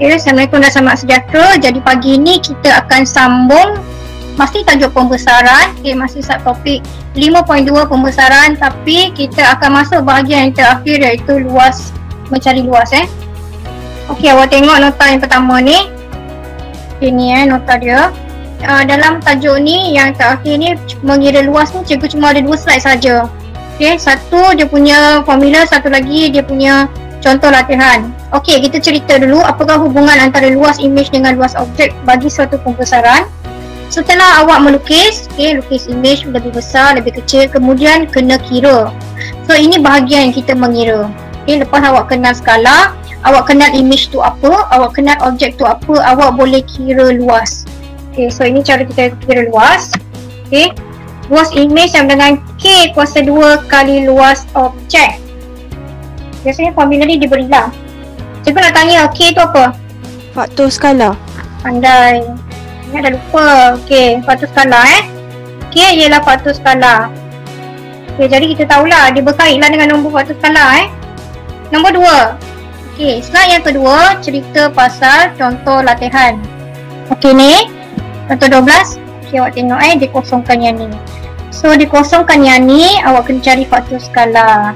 Okay, Assalamualaikum dan selamat sejahtera. Jadi pagi ni kita akan sambung masih tajuk pembesaran. Okay, masih subtopik 5.2 pembesaran, tapi kita akan masuk bahagian yang terakhir iaitu luas, mencari luas. Okay, awak tengok nota yang pertama ni. Ini nota dia. Dalam tajuk ni yang terakhir ni, mengira luas ni cikgu cuma ada 2 slide saja. Okay, satu dia punya formula, satu lagi dia punya contoh latihan. Okey, kita cerita dulu apakah hubungan antara luas imej dengan luas objek bagi suatu pembesaran. Setelah awak melukis, lukis imej lebih besar, lebih kecil, kemudian kena kira. So ini bahagian yang kita mengira. Lepas awak kenal skala, awak kenal imej tu apa, awak kenal objek tu apa, awak boleh kira luas. So ini cara kita kira luas. Luas imej sama dengan K kuasa 2 kali luas objek. Biasanya formula ni diberilah. Cikgu nak tanya, K tu apa? Faktor skala. Pandai. Ini dah lupa. Okey, faktor skala K ialah faktor skala. Okey, jadi kita tahulah dia berkaitlah dengan nombor faktor skala Nombor 2. Okey, slide yang kedua cerita pasal contoh latihan. Okey ni, contoh 12. Okey, awak tengok dikosongkan yang ni. So dikosongkan yang ni, awak kena cari faktor skala.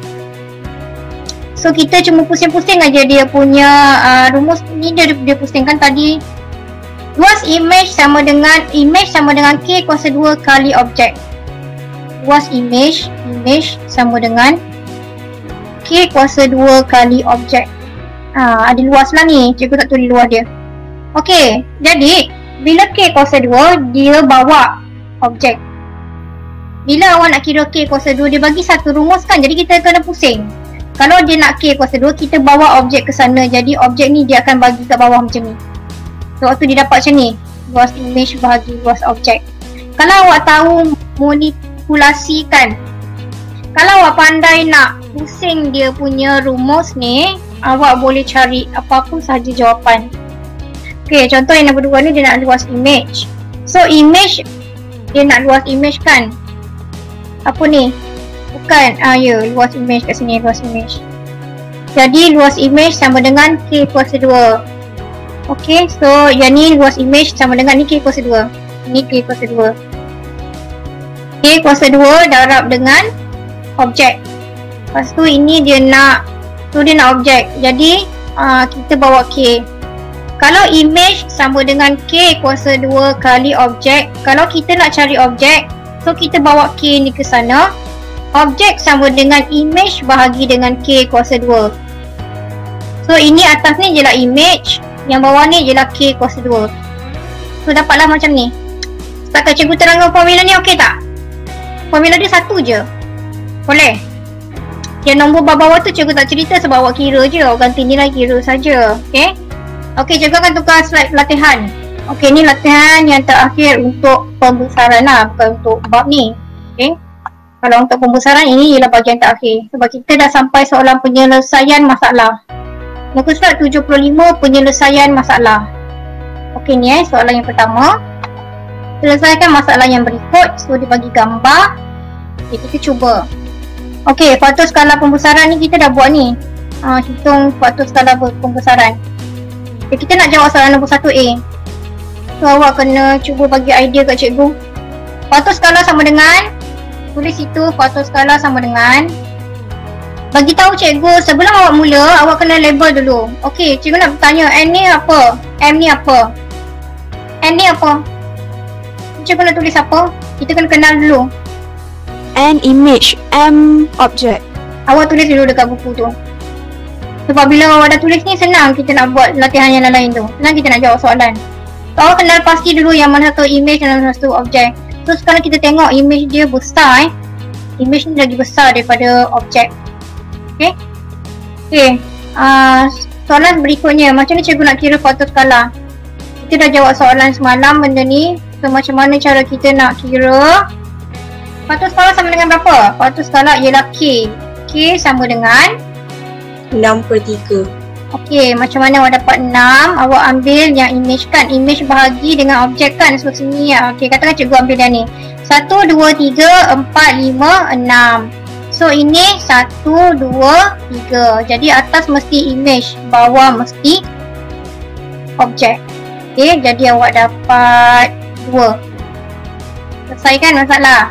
So kita cuma pusing-pusing aja dia punya rumus ni, dia pusingkan tadi. Luas imej sama dengan K kuasa 2 kali objek. Luas imej sama dengan K kuasa 2 kali objek. Ada luas lah ni, cikgu tak tulis luas dia. Okey, jadi bila K kuasa 2 dia bawa objek. Bila awak nak kira K kuasa 2 dia bagi satu rumus kan, jadi kita kena pusing. Kalau dia nak K kuasa 2, kita bawa objek ke sana. Jadi objek ni dia akan bagi kat bawah macam ni. So waktu dia dapat macam ni, luas imej bahagi luas objek. Kalau awak tahu manipulasikan, kalau awak pandai nak pusing dia punya rumus ni, awak boleh cari apa-apa sahaja jawapan. Okay, contoh yang nombor 2 ni dia nak luas imej. So imej, dia nak luas imej kan. Apa ni? Bukan, ya, luas imej kat sini, luas imej. Jadi luas imej sama dengan K kuasa 2. Okey, so yang ni luas imej sama dengan ni K kuasa 2. Ni K kuasa 2. K kuasa 2 darab dengan objek. Lepas tu ini dia nak, objek. Jadi kita bawa K. Kalau imej sama dengan K kuasa 2 kali objek, kalau kita nak cari objek, so kita bawa K ni ke sana. Objek sama dengan imej bahagi dengan K kuasa 2. So ini atas ni je lah imej, yang bawah ni je lah K kuasa 2. So dapatlah macam ni. Setakat cikgu terangkan formula ni okey tak? Formula dia satu je. Boleh? Yang nombor bawah tu cikgu tak cerita sebab awak kira je, awak ganti nilai kira saja. Okey? Okey, cikgu akan tukar slide latihan. Okey, ni latihan yang terakhir untuk pembesaran lah, bukan untuk bab ni. Okey? Kalau untuk pembesaran ini ialah bahagian terakhir. Sebab kita dah sampai soalan penyelesaian masalah. Muka surat 75 penyelesaian masalah. Okey ni soalan yang pertama. Selesaikan masalah yang berikut. So dia bagi gambar. Okay, kita cuba. Okey, faktor skala pembesaran ni kita dah buat ni. Hitung faktor skala pembesaran. Okay, kita nak jawab soalan nombor 1A. So awak kena cuba bagi idea kat cikgu. Faktor skala sama dengan, tulis itu faktor skala sama dengan. Bagi tahu cikgu sebelum awak mula, awak kena label dulu. Okey, cikgu nak bertanya, N ni apa? M ni apa? N ni apa? Cikgu nak tulis apa? Kita kena kenal dulu. N image, M object. Awak tulis dulu dekat buku tu. Sebab bila awak dah tulis ni, senang kita nak buat latihan yang lain tu. Senang kita nak jawab soalan. So awak kenal pasti dulu yang mana satu image dan mana satu objek. So sekarang kita tengok image dia besar Image ni lagi besar daripada objek. Okay. Okay. Soalan berikutnya, macam ni cikgu nak kira faktor skala. Kita dah jawab soalan semalam benda ni. So macam mana cara kita nak kira faktor skala sama dengan berapa? Faktor skala ialah K. K sama dengan 6/3. Okey, macam mana awak dapat 6? Awak ambil yang image kan. Image bahagi dengan objek kan. So sini ya. Okey, katakan cikgu ambil yang ni. 1, 2, 3, 4, 5, 6. So ini 1, 2, 3. Jadi atas mesti image, bawah mesti objek. Okay, jadi awak dapat 2. Selesai kan masalah?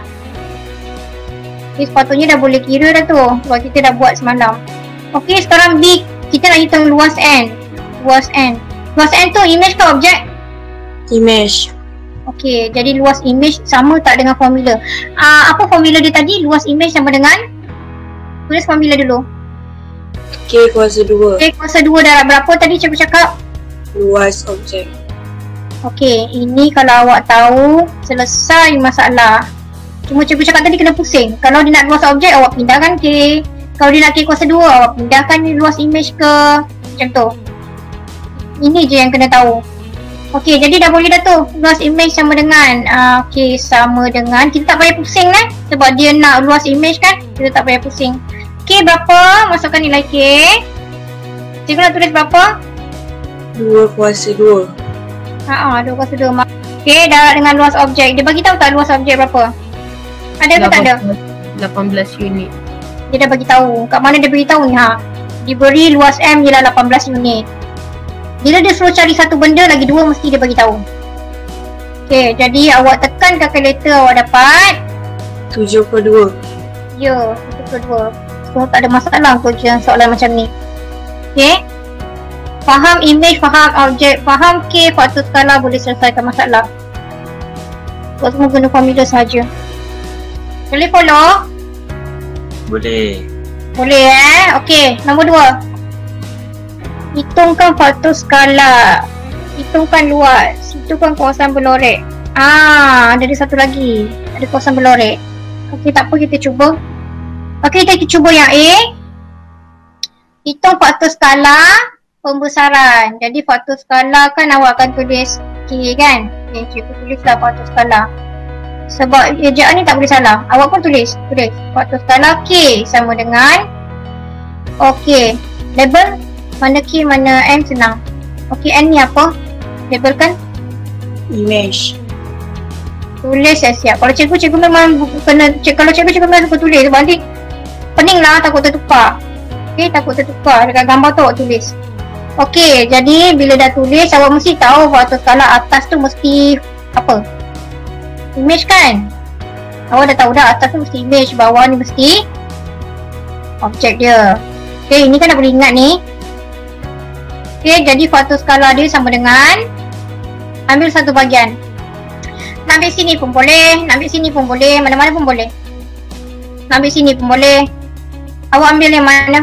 Okay, sepatutnya dah boleh kira dah tu sebab kita dah buat semalam. Okay, sekarang B, kita nak hitung luas N. Luas N. Luas N tu image ke objek? Image. Okay, jadi luas image sama tak dengan formula? Apa formula dia tadi? Luas image sama dengan? Tulis formula dulu. K kuasa 2. K kuasa 2 darab berapa tadi cikgu cakap? Luas objek. Okay, ini kalau awak tahu, selesai masalah. Cuma cikgu cakap tadi kena pusing. Kalau dia nak luas objek, awak pindahkan K. Kalau dia nak K kuasa 2, awak pindahkan luas image ke. Macam tu. Ini je yang kena tahu. Okey, jadi dah boleh dah tu. Luas image sama dengan okey, sama dengan, kita tak payah pusing kan? Sebab dia nak luas image kan? Kita tak payah pusing. K berapa? Masukkan nilai K. Cikgu nak tulis berapa? 2 kuasa 2. 2 kuasa 2. Okey, darab dengan luas objek. Dia bagi tahu tak luas objek berapa? Ada ke tak ada? 18 unit. Dia dah bagi tahu. Kat mana dia bagi tahu ni? Diberi luas M ialah 18 unit. Bila dia suruh cari satu benda, lagi 2 mesti dia bagi tahu. Okey, jadi awak tekan kalkulator, awak dapat 7/2. Ya, 7/2. So tak ada masalah untuk soalan macam ni. Okey. Faham image, faham objek, faham K faktor skala, boleh selesaikan masalah. Buat semua guna formula sahaja. Boleh follow? Boleh. Boleh Okey, nombor 2. Hitungkan faktor skala. Hitungkan luas. Hitungkan kawasan berlorek. Ada satu lagi. Ada kawasan berlorek. Okey, tak apa, kita cuba. Okey, kita cuba yang A. Hitung faktor skala pembesaran. Jadi faktor skala kan awak akan tulis K kan? Okay, cikgu tulislah faktor skala. Sebab ejaan ni tak boleh salah. Awak pun tulis. Faktor skala K sama dengan, okey, label. Mana K, mana M senang. Okey, N ni apa? Labelkan. Image. Tulis siap-siap. Kalau cikgu memang kena, kalau cikgu memang suka tulis. Sebab nanti pening lah, takut tertukar. Okey, takut tertukar. Dekat gambar tu awak tulis. Okey, jadi bila dah tulis, awak mesti tahu faktor skala atas tu mesti apa? Image kan? Awak dah tahu dah, atas tu mesti image, bawah ni mesti objek dia. Okey, ini kan dah boleh ingat ni. Okey, jadi faktor skala dia sama dengan, ambil satu bahagian. Nak ambil sini pun boleh, nak ambil sini pun boleh, mana-mana pun boleh. Nak ambil sini pun boleh. Awak ambil yang mana?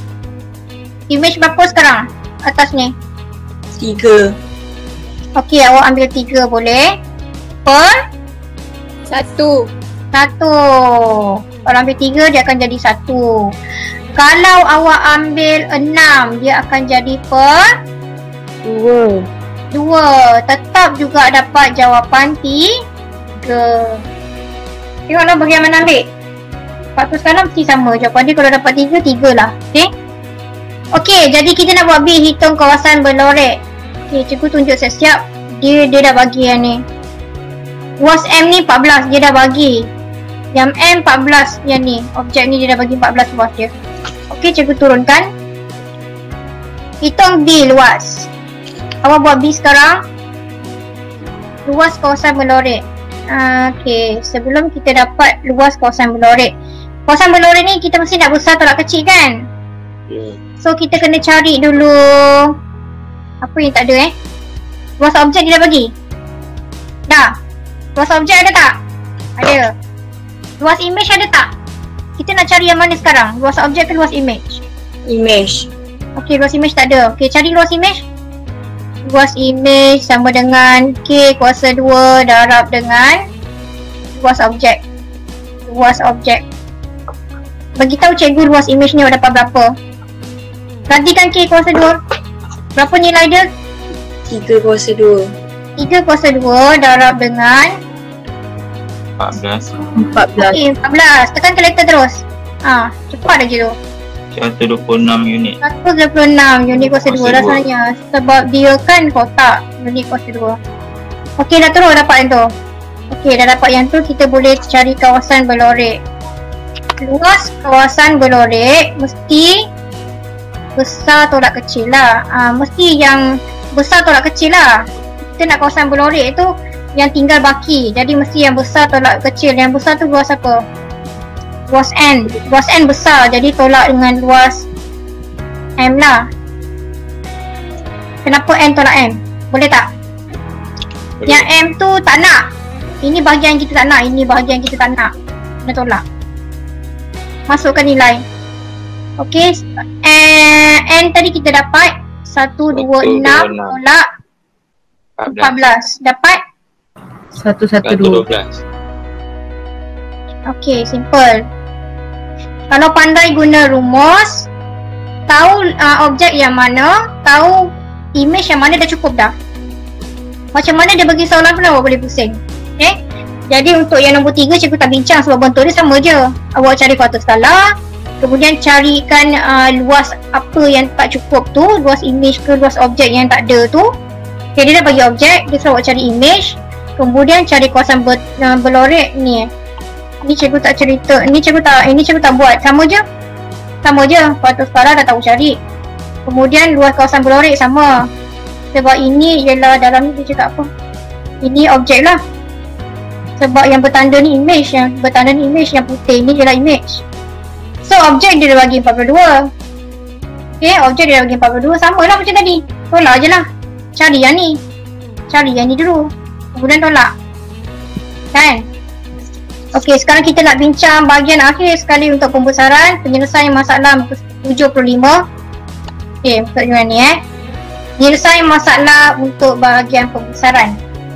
Image berapa sekarang? Atas ni 3. Okey, awak ambil 3 boleh. Per 1. 1. Kalau ambil 3 dia akan jadi 1. Kalau awak ambil 6, dia akan jadi per 2. 2. Tetap juga dapat jawapan 3. Tengoklah bahagian mana ambil. Faktor skala mesti sama. Jawapan dia kalau dapat 3, 3 lah. Okey. Okey, jadi kita nak buat B, hitung kawasan berlorek. Okey, cikgu tunjuk siap-siap. Dia dah bagi yang ni. Luas M ni 14, dia dah bagi. Yang M 14 yang ni. Objek ni dia dah bagi 14 luas dia. Okey, cikgu turunkan. Hitung B luas. Awak buat B sekarang. Luas kawasan berlorek. Okey, sebelum kita dapat luas kawasan berlorek. Kawasan berlorek ni kita mesti nak besar tolak kecil kan? So kita kena cari dulu. Apa yang tak ada luas objek dia dah bagi. Dah. Luas objek ada tak? Ada. Luas image ada tak? Kita nak cari yang mana sekarang? Luas objek ke luas image? Image. Okey, luas image tak ada. Okey, cari luas image. Luas image sama dengan K kuasa 2 darab dengan luas objek. Luas objek. Bagitahu cikgu luas image ni awak dapat berapa. Gantikan K kuasa 2. Berapa nilai dia? 3 kuasa 2. 3 kuasa 2 darab dengan 14. okey, 14. Tekan kalkulator terus. Cepat aja tu. 126 unit. 126 unit kuasa 2 Kuasa rasanya. Sebab dia kan kotak unit kuasa 2. Okey, dah terus dapat yang tu. Okey, dah dapat yang tu, kita boleh cari kawasan berlorek. Luas kawasan berlorek mesti besar tolak kecil lah. Mesti yang besar tolak kecil lah. Kita nak kawasan berlorek tu yang tinggal baki. Jadi mesti yang besar tolak kecil. Yang besar tu luas apa? Luas N. Luas N besar, jadi tolak dengan luas M lah. Kenapa N tolak M? Boleh tak? Yang M tu tak nak. Ini bahagian kita tak nak, ini bahagian kita tak nak. Kena tolak. Masukkan nilai. Okey, N tadi kita dapat 126 tolak 14. Dapat 112. Okey, simple. Kalau pandai guna rumus, tahu objek yang mana, tahu image yang mana, dah cukup dah. Macam mana dia bagi soalan pun awak boleh pusing. Okay? Jadi untuk yang nombor 3 cikgu tak bincang sebab bentuk dia sama je. Awak cari kuartus skala, kemudian carikan luas apa yang tak cukup tu, luas image ke luas objek yang tak ada tu. Okay, dia dah bagi objek, dia suruh awak cari image, kemudian cari kawasan berlorek ni. Ni cikgu tak cerita, ini cikgu tak buat, sama je. Sama je, kuartus skala dah tahu cari. Kemudian luas kawasan berlorek sama. Sebab ini ialah dalam ni dia cakap apa? Ini objek lah. Sebab yang bertanda ni image, yang bertanda ni image, yang putih ni ialah image. So objek dia dah bagi 42. Okay, objek dia dah bagi 42, sama lah macam tadi. Tolak je lah. Cari yang ni. Cari yang ni dulu. Kemudian tolak. Kan? Okay, sekarang kita nak bincang bahagian akhir sekali untuk pembesaran. Penyelesaian masalah muka 75. Okay, untuk yang ni penyelesaian masalah untuk bahagian pembesaran.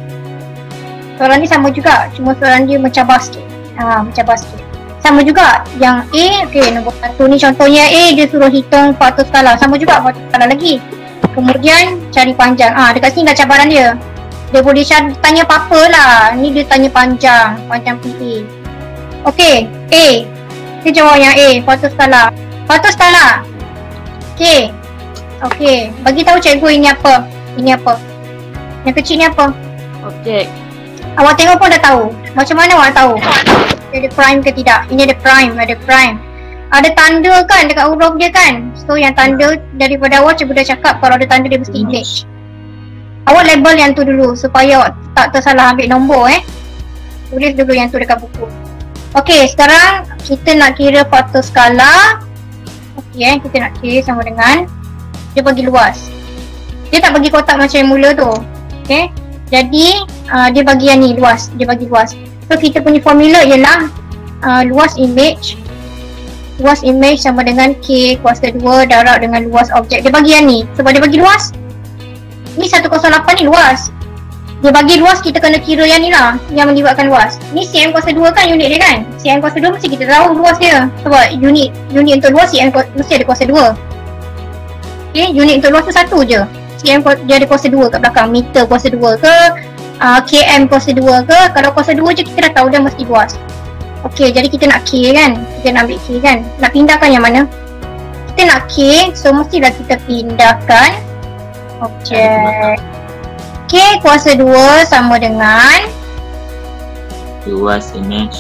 Soalan ni sama juga, cuma soalan dia mencabar sikit. Mencabar sikit. Sama juga yang A, okey, nombor 1 ni contohnya A, dia suruh hitung faktor skala. Sama juga faktor skala lagi. Kemudian cari panjang. Dekat sini dah cabaran dia. Dia boleh tanya apa-apa lah. Ni dia tanya panjang PA. Okey, A. Kita jawab yang A, faktor skala. Faktor skala. Okey. Okey, bagi tahu cikgu ini apa? Ini apa? Yang kecil ni apa? Objek. Awak tengok pun dah tahu. Macam mana awak tahu? Dia ada prime ke tidak? Ini ada prime, ada prime. Ada tanda kan dekat huruf dia kan? So yang tanda daripada awal cikgu dah cakap kalau ada tanda dia mesti image. Awak label yang tu dulu supaya awak tak tersalah ambil nombor Tulis dulu yang tu dekat buku. Okey, sekarang kita nak kira faktor skala. Okey, kita nak kira sama dengan dia bagi luas. Dia tak bagi kotak macam yang mula tu. Okay. Jadi dia bagi yang ni luas. Dia bagi luas. So kita punya formula ialah luas image. Luas image sama dengan K kuasa 2 darab dengan luas objek. Dia bagi yang ni. Sebab dia bagi luas. Ni 108 ni luas. Dia bagi luas, kita kena kira yang ni lah, yang menyebabkan luas. Ni cm kuasa 2 kan unit dia kan. Cm kuasa 2 mesti kita tahu luas dia. Sebab unit untuk luas cm mesti ada kuasa 2. Okay, unit untuk luas tu satu je. Cm dia ada kuasa 2 kat belakang. Meter kuasa 2 ke, km kuasa 2 ke. Kalau kuasa 2 je kita dah tahu dah mesti luas. Okay, jadi kita nak K kan. Kita nak ambil K kan. Nak pindahkan yang mana? Kita nak K, so mestilah kita pindahkan objek. K kuasa 2 sama dengan luas image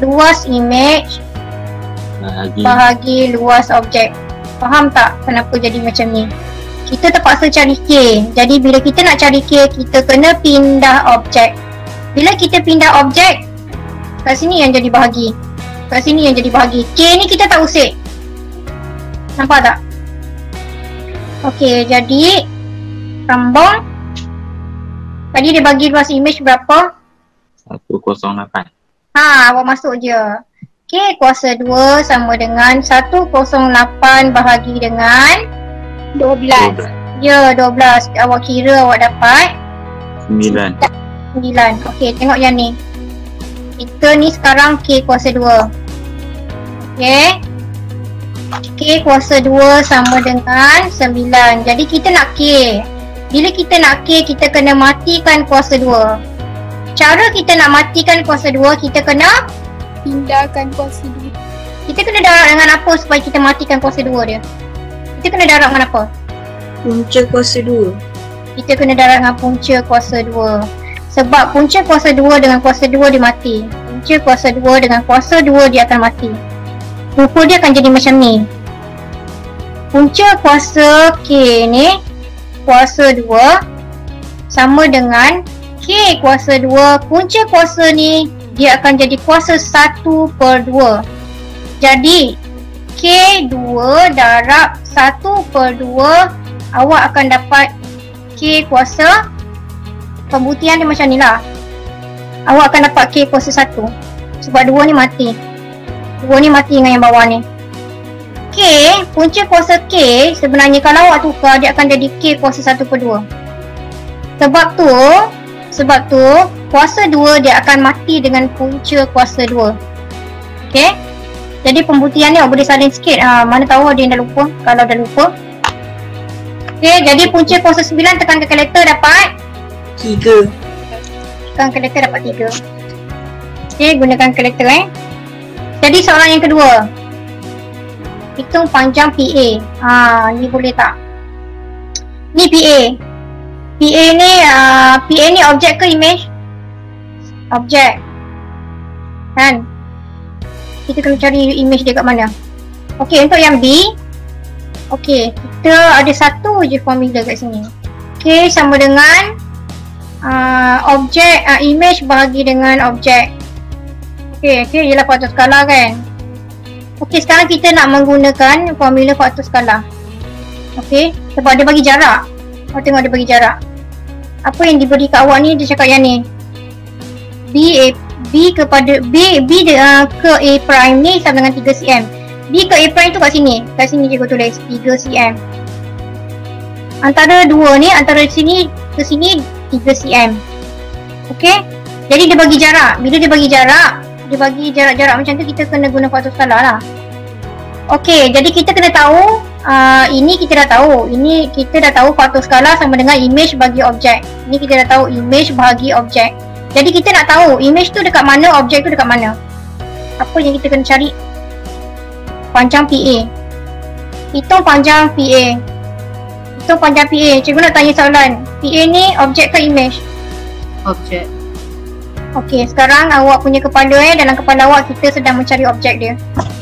bahagi luas objek. Faham tak kenapa jadi macam ni? Kita terpaksa cari K. Jadi bila kita nak cari K, kita kena pindah objek. Bila kita pindah objek, kat sini yang jadi bahagi. Kat sini yang jadi bahagi. K ni kita tak usik. Nampak tak? Okey, jadi sambung. Tadi dia bagi luas image berapa? 108. Awak masuk je. K kuasa 2 sama dengan 108 bahagi dengan 12. Ya, 12. Awak kira awak dapat 9. Okey, tengok yang ni. Kita ni sekarang K kuasa 2. Okey. K kuasa 2 sama dengan 9. Jadi kita nak K. Bila kita nak K, kita kena matikan kuasa 2. Cara kita nak matikan kuasa 2, kita kena Pindahkan kuasa 2. kita kena darab dengan apa supaya kita matikan kuasa 2 dia? Kita kena darab dengan apa? Punca kuasa 2. Kita kena darab dengan punca kuasa 2. Sebab punca kuasa 2 dengan kuasa 2 dia mati. Punca kuasa 2 dengan kuasa 2 dia akan mati. Rupa dia akan jadi macam ni. Punca kuasa K ni, kuasa 2 sama dengan K kuasa 2. Punca kuasa ni dia akan jadi kuasa 1/2. Jadi K2 darab 1/2, awak akan dapat K kuasa, pembuktian dia macam ni lah. Awak akan dapat K kuasa 1 sebab 2 ni mati. 2 ni mati dengan yang bawah ni. K, punca kuasa K sebenarnya kalau awak tukar dia akan jadi K kuasa 1/2. Sebab tu kuasa 2 dia akan mati dengan punca kuasa 2. Okay. Jadi pembuktian ni awak boleh salin sikit. Mana tahu ada yang dah lupa. Kalau dah lupa. Okay, jadi punca kuasa 9 tekan kalkulator dapat 3. Tekan kalkulator dapat 3. Okay, gunakan kalkulator Jadi soalan yang kedua, hitung panjang PA. Ni boleh tak? Ni PA. PA ni objek ke image? Objek. Kan? Kita kena cari image dia kat mana. Okey, untuk yang B, okey, kita ada satu je formula kat sini. Okey, sama dengan objek, image bahagi dengan objek. Okey, ialah faktor skala kan. Okey, sekarang kita nak menggunakan formula faktor skala. Okey, sebab dia bagi jarak. Awak tengok dia bagi jarak. Apa yang diberi kat awak ni, dia cakap yang ni. B ke A prime ni sama dengan 3 cm. B ke A prime tu kat sini. Kat sini cikgu tulis 3 cm. Antara dua ni, antara sini ke sini 3 cm. Okey. Jadi dia bagi jarak. Bila dia bagi jarak macam tu, kita kena guna faktor skala lah. Okey, jadi kita kena tahu ini kita dah tahu. Ini kita dah tahu faktor skala sama dengan image bagi objek. Ini kita dah tahu image bahagi objek. Jadi kita nak tahu image tu dekat mana, objek tu dekat mana. Apa yang kita kena cari? Panjang PA. Hitung panjang PA. Cikgu nak tanya soalan. PA ni objek ke image? Objek. Okey, sekarang awak punya kepala dalam kepala awak kita sedang mencari objek dia.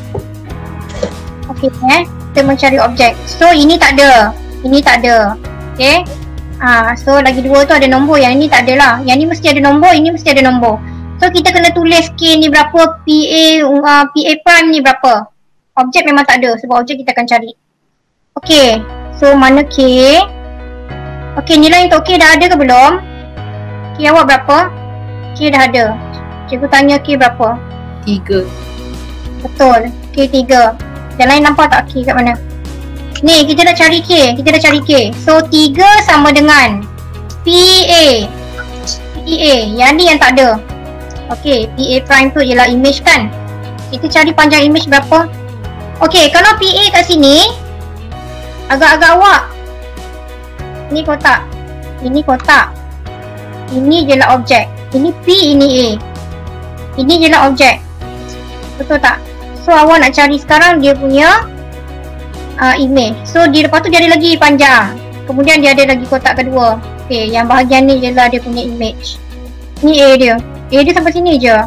Okey, kita mencari objek. So ini tak ada. Ini tak ada. Okey. So lagi dua tu ada nombor, yang ini tak ada lah. Yang ni mesti ada nombor, ini mesti ada nombor. So kita kena tulis K ni berapa, PA prime ni berapa. Objek memang tak ada sebab objek kita akan cari. Okey, so mana K? Okey, nilai untuk K dah ada ke belum? K awak berapa? K dah ada. Cikgu tanya K berapa? 3. Betul, K 3. Yang lain nampak tak K kat mana? Ni kita dah cari K, So 3 sama dengan PA. Yang ni yang tak ada. Okey, PA prime tu ialah image kan. Kita cari panjang image berapa? Okey, kalau PA kat sini agak-agak awak. Ni kotak. Ini kotak. Ini jelah objek. Ini P, ini A. Ini jelah objek. Betul tak? So awak nak cari sekarang dia punya image. So lepas tu dia ada lagi panjang. Kemudian dia ada lagi kotak kedua. Okey, yang bahagian ni ialah dia punya image. Ni A dia. A dia sampai sini je.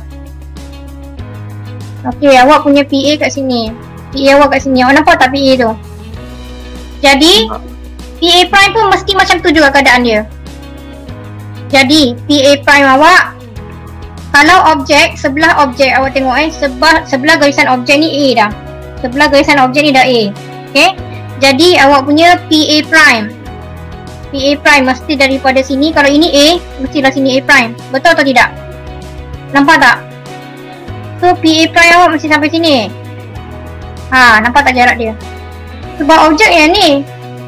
Okey, awak punya PA kat sini. PA awak kat sini. Awak nampak tak PA tu? Jadi PA prime pun mesti macam tu juga keadaan dia. Jadi PA prime awak, kalau objek, sebelah objek awak tengok sebelah garisan objek ni A dah. Sebelah garisan objek ni dah A. Okay, jadi awak punya PA prime mesti daripada sini. Kalau ini A, mestilah sini A prime. Betul atau tidak? Nampak tak? So PA prime awak mesti sampai sini. Nampak tak jarak dia? Sebab objek yang ni,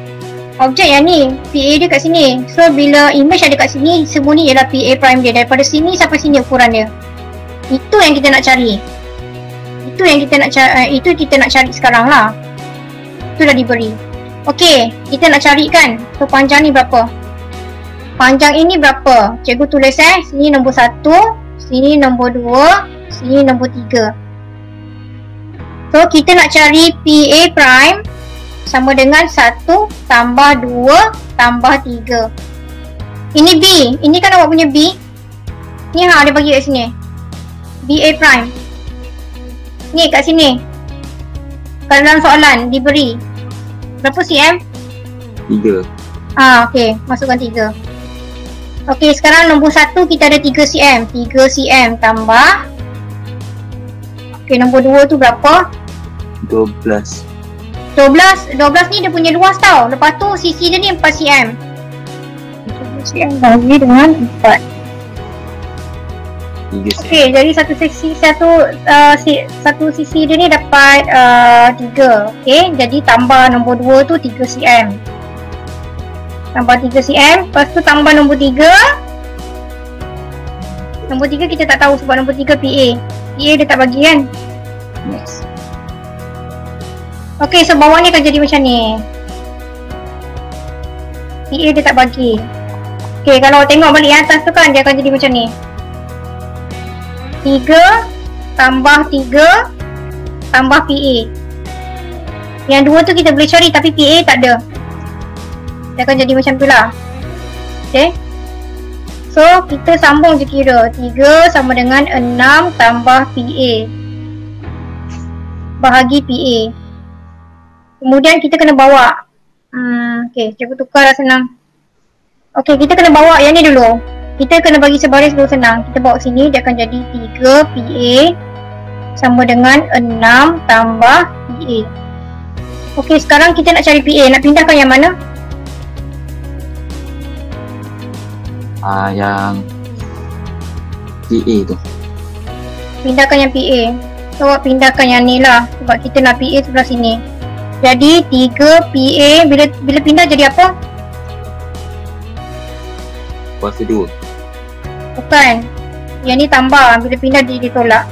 PA dia kat sini. So bila image ada kat sini, semua ni ialah PA prime dia. Daripada sini sampai sini ukuran dia. Itu yang kita nak cari. Itu kita nak cari sekarang lah. Itu dah diberi. Okey, kita nak cari kan. So panjang ni berapa? Panjang ini berapa? Cikgu tulis sini nombor 1, sini nombor 2, sini nombor 3. So kita nak cari PA prime sama dengan 1 tambah 2 tambah 3. Ini B. Ini kan awak punya B. Ni ada bagi kat sini. BA prime. Ni kat sini. Kalau dalam soalan diberi berapa cm? 3. Okey, masukkan 3. Okey, sekarang nombor 1 kita ada 3 cm. 3 cm tambah. Okey, nombor 2 tu berapa? 12. 12 ni dia punya luas tau. Lepas tu sisi dia ni 4 cm. 12 cm bagi dengan 4. 3 cm. Okey, jadi satu sisi dia ni dapat 3. Okey, jadi tambah nombor 2 tu 3 cm. Tambah 3 cm, lepas tu tambah nombor 3. Nombor 3 kita tak tahu sebab nombor 3 PA. PA dia tak bagi kan? Yes. Okey, so bawah ni akan jadi macam ni. PA dia tak bagi. Okey, kalau tengok balik yang atas tu kan dia akan jadi macam ni. 3 tambah 3 tambah PA. Yang 2 tu kita boleh cari tapi PA tak ada. Dia akan jadi macam tu lah. Okay. So kita sambung je kira. 3 sama dengan 6 tambah PA bahagi PA. Kemudian kita kena bawa. Okay, cikgu tukar lah senang. Okay, kita kena bawa yang ni dulu. Kita kena bagi sebaris dulu senang. Kita bawa sini, dia akan jadi 3 PA sama dengan 6 tambah PA. Okay, sekarang kita nak cari PA. Nak pindahkan yang mana? Yang PA tu. Pindahkan yang PA. So, pindahkan yang ni lah. Sebab kita nak PA sebelah sini. Jadi 3 PA bila pindah jadi apa? Kuasa 2. Bukan. Yang ni tambah. Bila pindah dia ditolak.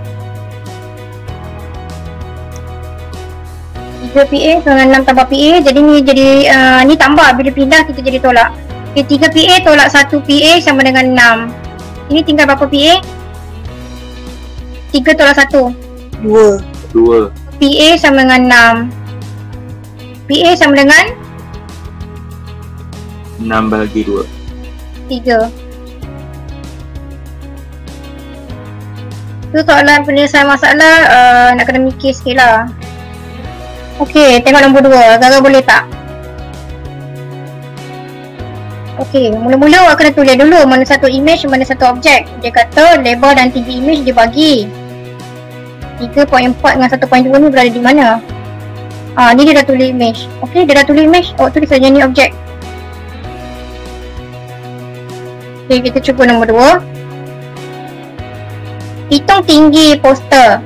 3 PA dengan 6 tambah PA. Jadi ni jadi ni tambah. Bila pindah kita jadi tolak. Okay, 3 PA tolak 1 PA sama dengan 6. Ini tinggal berapa PA? 3 tolak 1. 2. PA sama dengan 6. PA sama dengan 6 bahagi 2. 3. Tu soalan penyelesaian masalah nak kena mikir sikit lah. Okey, tengok nombor 2. Gara boleh tak? Okey, mula-mula awak kena tulis dulu mana satu image, mana satu objek. Dia kata lebar dan tinggi image dia bagi 3.4 dengan 1.2 ni berada di mana? Ni dia dah tulis image. Okey, dia dah tulis image. Awak tulis saja ni objek. Okey, kita cuba nombor 2. Hitung tinggi poster.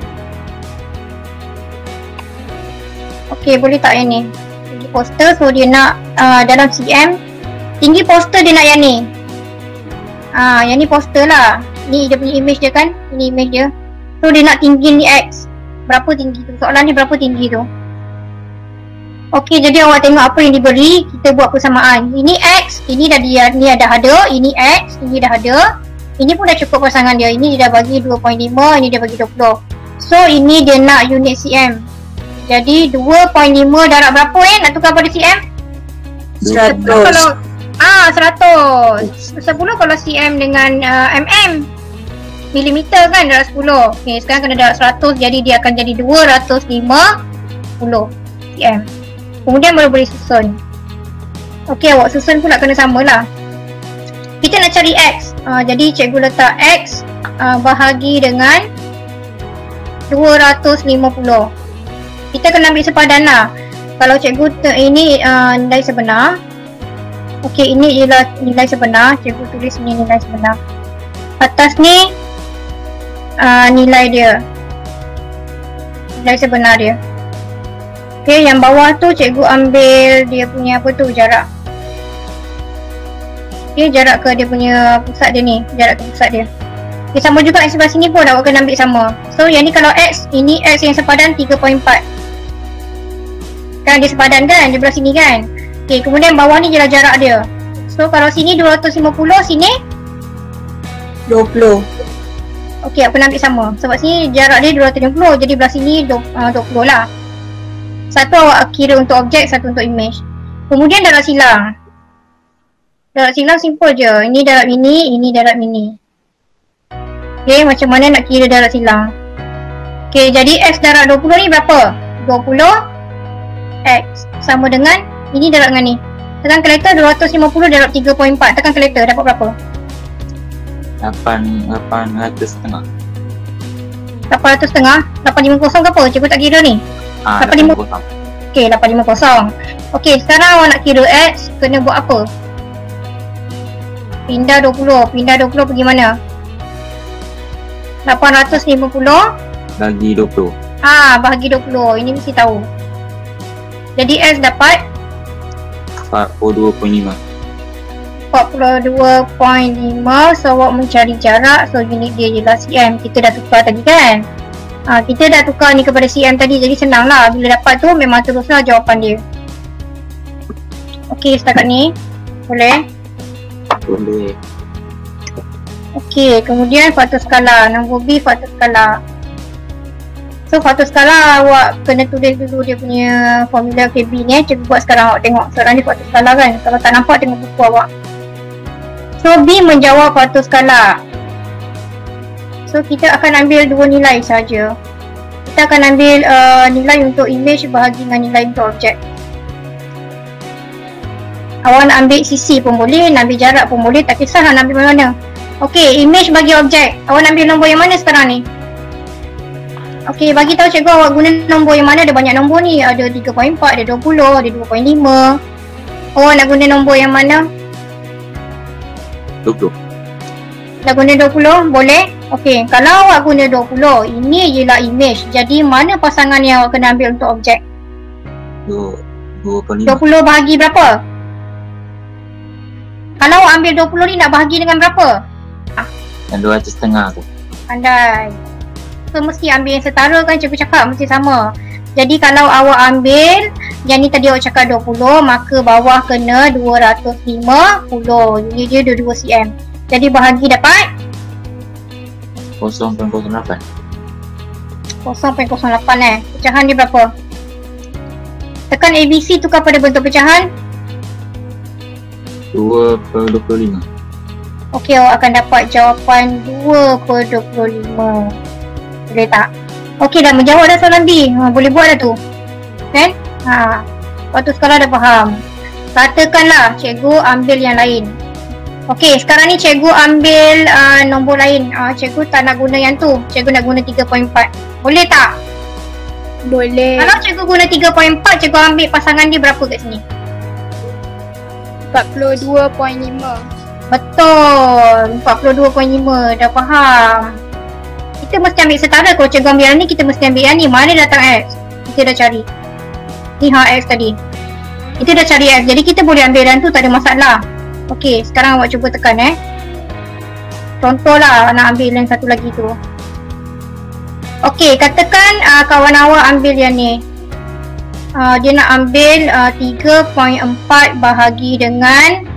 Okey, boleh tak yang ni? Tinggi poster, so dia nak dalam cm. Tinggi poster dia nak yang ni. Yang ni poster lah. Ni dia punya image dia kan. Ini image dia. So dia nak tinggi ni X. Berapa tinggi tu? Soalan dia berapa tinggi tu? Okey, jadi awak tengok apa yang diberi. Kita buat persamaan. Ini X. Ini dah dia, ni dah ada. Ini X. Ini dah ada. Ini pun dah cukup pasangan dia. Ini dia dah bagi 2.5. Ini dia bagi 20. So ini dia nak unit cm. Jadi 2.5 darab berapa nak tukar pada cm? 100. Kalau 100. 10 kalau cm dengan mm. Milimeter kan darab 10. Okay, sekarang kena darab 100. Jadi dia akan jadi 250 cm. Kemudian baru boleh susun. Okay, awak susun pula kena samalah. Kita nak cari X. Jadi cikgu letak X bahagi dengan 250. Kita kena ambil sepadan lah. Kalau cikgu ini nilai sebenar. Okey, ini ialah nilai sebenar. Cikgu tulis ni nilai sebenar. Atas ni nilai dia. Nilai sebenar dia. Okey, yang bawah tu cikgu ambil dia punya apa tu, jarak. Okey, jarak ke dia punya pusat dia ni. Jarak ke pusat dia. Okey, sama juga yang sebelah sini pun awak kena ambil sama. So yang ni kalau X, ini X yang sepadan 3.4. Kan dia sepadan kan, dia belah sini kan. Okey, kemudian bawah ni jelah jarak dia. So kalau sini 250, sini 20. okey, aku nak ambil sama. Sebab sini jarak dia 250, jadi belah sini 20 lah. Satu awak kira untuk objek, satu untuk image. Kemudian darab silang. Darab silang simple je. Ini darab ini, ini darab ini. Okey, macam mana nak kira darab silang? Okey, jadi X darab 20 ni berapa? 20 X sama dengan ini darab dengan ni. Tekan kalkulator 250 darab 3.4. Tekan kalkulator dapat berapa? 800 setengah. 800 setengah? 850 ke apa? Cikgu tak kira ni. 85. 850. Okey, 850. Okey, sekarang awak nak kira X, kena buat apa? Pindah 20. Pindah 20 pergi mana? 850 Bagi 20. bahagi 20. Ini mesti tahu. Jadi X dapat 42.5. 42.5. So awak mencari jarak. So unit dia ialah cm. Kita dah tukar tadi kan? Kita dah tukar ni kepada cm tadi. Jadi senang lah. Bila dapat tu memang teruslah jawapan dia. Okey, setakat ni boleh? Boleh. Okey, kemudian faktor skala. Nombor B faktor skala. So faktor skala awak kena tulis dulu dia punya formula KB ni. Cikgu buat sekarang, awak tengok soalan ni faktor skala kan. Kalau tak nampak tengok buku awak. So B menjawab faktor skala. So kita akan ambil dua nilai saja. Kita akan ambil nilai untuk image bahagi dengan nilai untuk objek. Awak nak ambil sisi pun boleh, nak ambil jarak pun boleh, tak kisah nak ambil mana. Okey, image bagi objek. Awak nak ambil nombor yang mana sekarang ni? Okey, bagi tahu cikgu awak guna nombor yang mana. Ada banyak nombor ni. Ada 3.4, ada 20, ada 2.5. Awak nak guna nombor yang mana? 20. Nak guna 20? Boleh? Okey, kalau awak guna 20, ini ialah image. Jadi mana pasangan yang awak kena ambil untuk objek? 2.5. 20 bahagi berapa? Kalau awak ambil 20 ni nak bahagi dengan berapa? Dan 200 setengah tu. Pandai. So mesti ambil yang setara kan, cikgu cakap mesti sama. Jadi kalau awak ambil yang ni tadi awak cakap 20, maka bawah kena 250. Unit dia 22 cm. Jadi bahagi dapat 0.08. 0.08 Pecahan dia berapa? Tekan ABC tukar pada bentuk pecahan. 2/25. Okey, awak akan dapat jawapan 2/25. Boleh tak? Okey, dah menjawab dah soalan B. Boleh buat dah tu. Kan? Waktu sekarang dah faham. Katakanlah cikgu ambil yang lain. Okey, sekarang ni cikgu ambil nombor lain. Cikgu tak nak guna yang tu. Cikgu nak guna 3.4. Boleh tak? Boleh. Kalau cikgu guna 3.4, cikgu ambil pasangan dia berapa kat sini? 42.5. Betul. 42.5. Dah faham. Kita mesti ambil setara. Kalau cikgu ambil yang ni, kita mesti ambil yang ni. Mana datang X? Kita dah cari. Ni X tadi. Kita dah cari X. Jadi kita boleh ambil yang tu, tak ada masalah. Okey, sekarang awak cuba tekan Contohlah nak ambil yang satu lagi tu. Okey, katakan kawan awak ambil yang ni. Dia nak ambil 3.4 bahagi dengan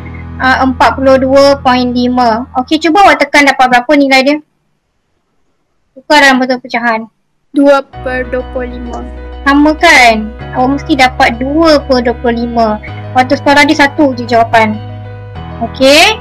42.5. Okey, cuba awak tekan dapat berapa nilai dia? Tukar dalam bentuk pecahan. 2/25. Sama kan? Awak mesti dapat 2/25. Waktu sekarang dia satu je jawapan. Okey.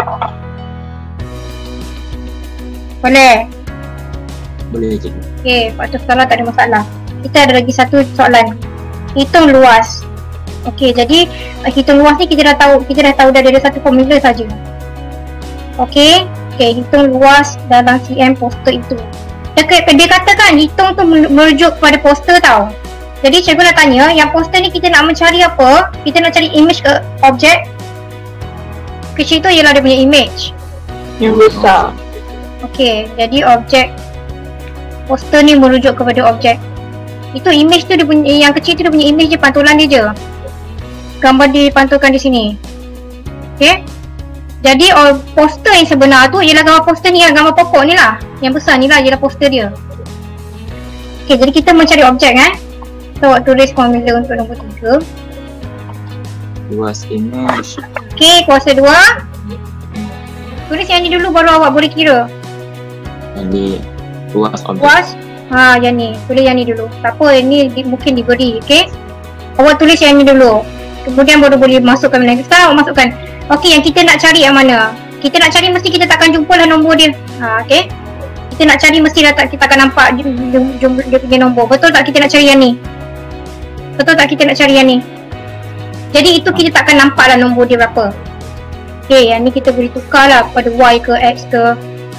Boleh? Boleh cikgu. Okey, waktu sekarang tak ada masalah. Kita ada lagi satu soalan. Hitung luas. Okey, jadi hitung luas ni kita dah tahu dah ada satu formula saja. Okey, hitung luas dalam cm poster itu. Dia katakan hitung tu merujuk kepada poster tau. Jadi cikgu nak tanya, yang poster ni kita nak mencari apa? Kita nak cari image ke objek. Kecil tu ialah dia punya image. Yang besar. Okey, jadi objek poster ni merujuk kepada objek. Itu image tu dia punya, yang kecil tu dia punya image je, pantulan dia je. Gambar dipantulkan di sini. Okey. Jadi poster yang sebenar tu ialah gambar poster ni, gambar pokok ni lah. Yang besar ni lah ialah poster dia. Okey, jadi kita mencari objek So awak tulis formula untuk nombor 3. Luas image. Okey, kuasa 2. Tulis yang ni dulu baru awak boleh kira. Jadi luas objek. Luas. Yang ni. Tulis yang ni dulu. Tak apa, ni mungkin diberi. Okey. Awak tulis yang ni dulu. Kemudian baru boleh masukkan lagi. Sekarang awak masukkan. Okey, yang kita nak cari yang mana? Kita nak cari mesti kita takkan jumpa lah nombor dia. Okey. Kita nak cari mesti kita akan nampak dia punya nombor. Betul tak kita nak cari yang ni? Betul tak kita nak cari yang ni? Jadi itu kita takkan nampak lah nombor dia berapa. Okay, yang ni kita boleh tukar lah pada Y ke X ke.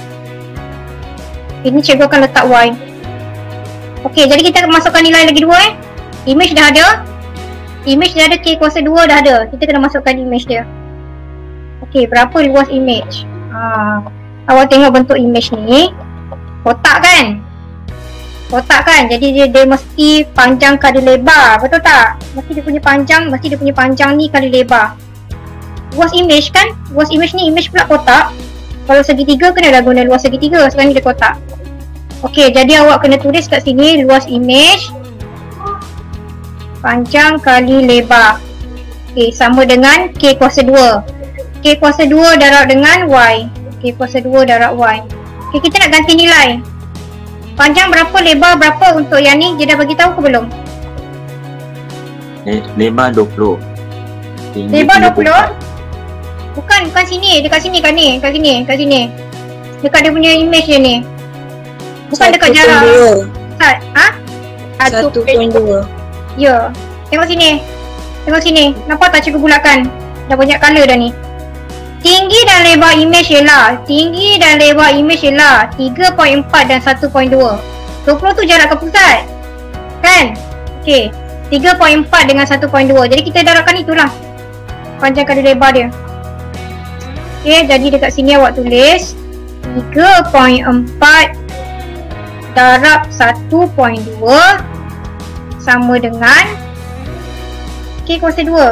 Ini cikgu akan letak Y. Okay, jadi kita masukkan nilai lagi dua Image dah ada. Image dah ada, K kuasa 2 dah ada. Kita kena masukkan image dia. Okay, berapa luas image? Awak tengok bentuk image ni. Kotak kan? Kotak kan? Jadi dia mesti panjang kali lebar. Betul tak? Mesti dia punya panjang ni kali lebar. Luas image kan? Luas image ni, image pula kotak. Kalau segitiga kena dah guna luas segitiga. Sekarang ni dia kotak. Okay, jadi awak kena tulis kat sini luas image panjang kali lebar. Okay, sama dengan K kuasa 2. K kuasa 2 darab dengan Y. K kuasa 2 darab Y. Okay, kita nak ganti nilai. Panjang berapa, lebar berapa untuk yang ni? Dia dah bagi tahu ke belum? Lebar 20. Lebar 20? Bukan sini. Dekat sini kan ni. Kat sini. Dekat dia punya image dia ni. Bukan dekat jarak. 1.2. Ya. Tengok sini. Nampak tak cikgu bulatkan? Dah banyak colour dah ni. Tinggi dan lebar image ialah 3.4 dan 1.2. 20 tu jarak ke pusat. Kan? Okey. 3.4 dengan 1.2. Jadi kita darabkan itulah panjang kali lebar dia. Okey, jadi dekat sini awak tulis 3.4 darab 1.2 sama dengan K kuasa 2.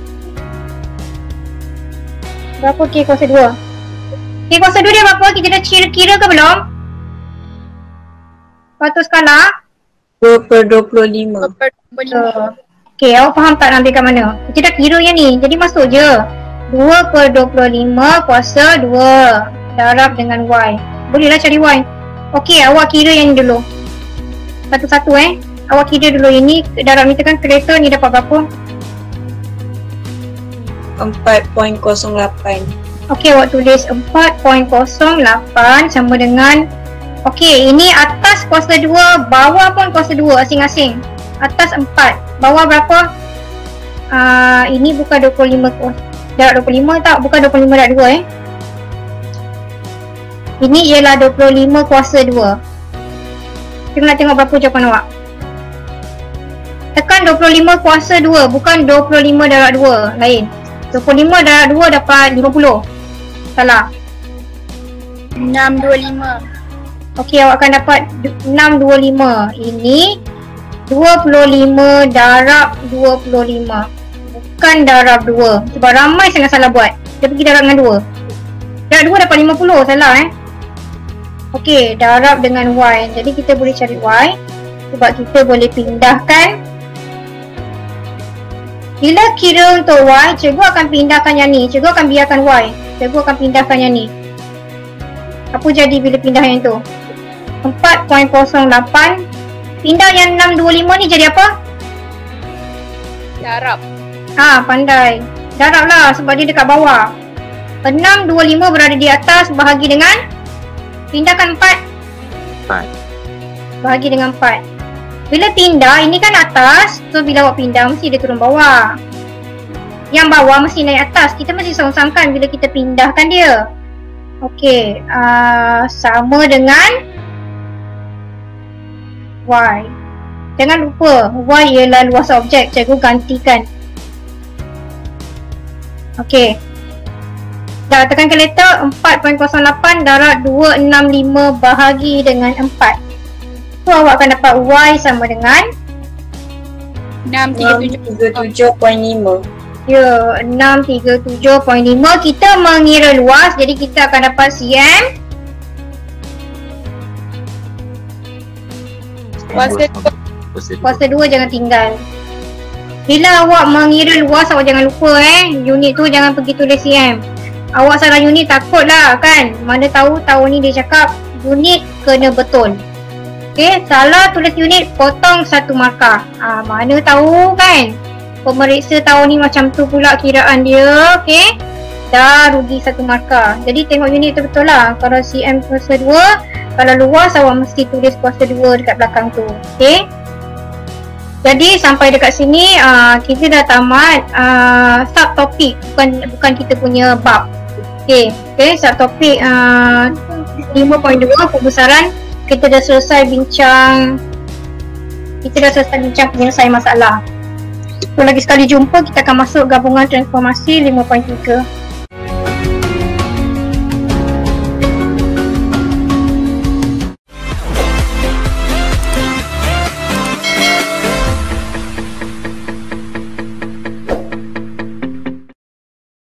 Berapa K kuasa 2? K kuasa 2 dia berapa? Kita dah kira ke belum? Patuh skala 2/25. Okay, awak faham tak nak ambil kat mana? Kita dah kira yang ni, jadi masuk je 2/25 kuasa 2 darab dengan Y. Bolehlah cari Y. Okay, awak kira yang ni dulu. Satu-satu awak kira dulu ini darab ni, tekan kereta ni dapat berapa? 4.08. Okey, awak tulis 4.08 sama dengan, okey, ini atas kuasa 2, bawah pun kuasa 2 asing-asing. Atas 4, bawah berapa? Ini bukan 25 darab 25 tak? Bukan 25 darab 2 Ini ialah 25 kuasa 2. Kita nak tengok berapa jawapan awak. Tekan 25 kuasa 2, bukan 25 darab 2, lain. 25 darab 2 dapat 50. Salah. 625. Okey, awak akan dapat 625. Ini 25 darab 25. Bukan darab 2. Sebab ramai sangat salah buat. Dia pergi darab dengan 2. Darab 2 dapat 50. Salah Okey, darab dengan Y. Jadi kita boleh cari Y. Sebab kita boleh pindahkan. Bila kira untuk Y, cikgu akan pindahkan yang ni. Cikgu akan biarkan Y. Cikgu akan pindahkan yang ni. Apa jadi bila pindah yang tu? 4.08. Pindah yang 625 ni jadi apa? Darab. Pandai. Darab lah sebab dia dekat bawah. 625 berada di atas, bahagi dengan, pindahkan 4. Bahagi dengan 4. Bila pindah, ini kan atas. So bila awak pindah mesti dia turun bawah. Yang bawah mesti naik atas. Kita mesti song-songkan bila kita pindahkan dia. Okey, sama dengan Y. Jangan lupa Y ialah luas objek. Cikgu gantikan. Okey, dah tekan kalkulator. 4.08 darab 265 bahagi dengan 4. So awak akan dapat Y sama dengan 637.5. Ya, 637.5. Kita mengira luas, jadi kita akan dapat cm. Kuasa 2 jangan tinggal. Bila awak mengira luas, awak jangan lupa unit tu jangan pergi tulis cm. Awak salah unit takutlah kan. Mana tahu tahun ni dia cakap unit kena betul. Okey, salah tulis unit, potong 1 markah. Mana tahu kan. Pemeriksa tahun ni macam tu pula kiraan dia. Okey, dah rugi 1 markah. Jadi tengok unit tu betul lah. Kalau cm kuasa 2, kalau luas awak mesti tulis kuasa 2 dekat belakang tu. Okey. Jadi sampai dekat sini kita dah tamat subtopik, bukan kita punya bab. Okey, subtopik 5.2 pembesaran kita dah selesai bincang penyelesaian masalah. So lagi sekali jumpa, kita akan masuk gabungan transformasi 5.3.